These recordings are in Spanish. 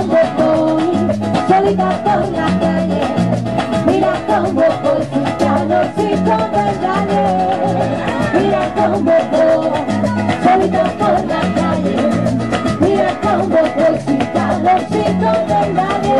cómo voy, solita por la calle. Mira cómo voy, sin calorcito del valle. Mira cómo voy, solita por la calle. Mira cómo voy, sin calorcito del valle.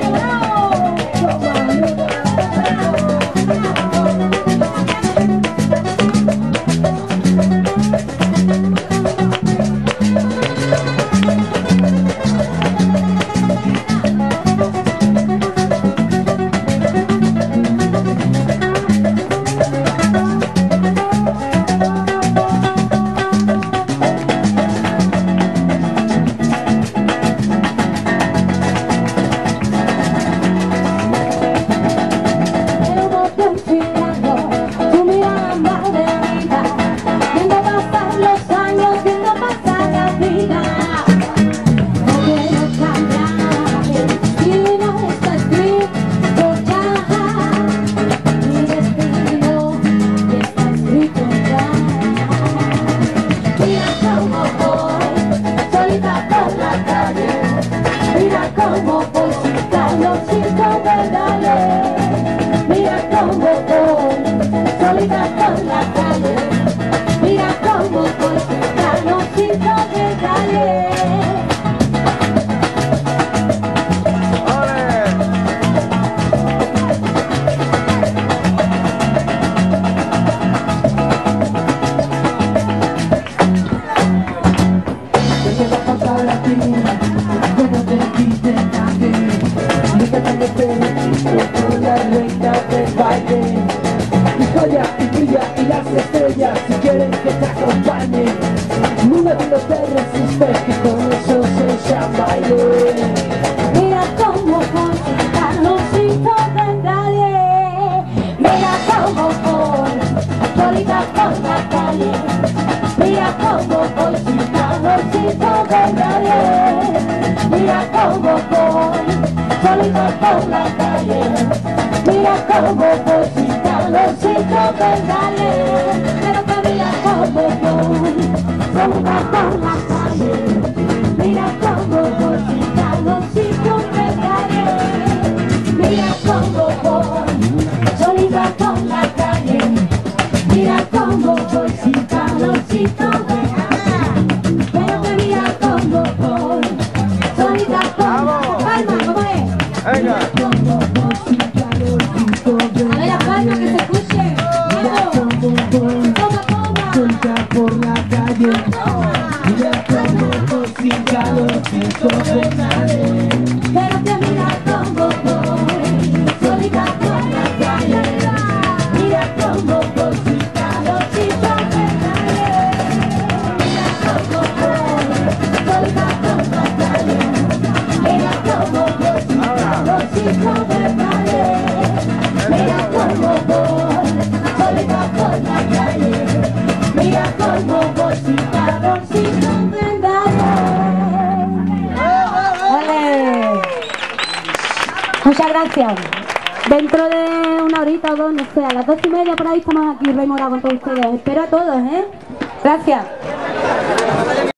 Muchas gracias. Dentro de una horita o dos, no sé, a las 2:30 por ahí estamos aquí, Rey Morado con todos ustedes. Espero a todos, ¿eh? Gracias.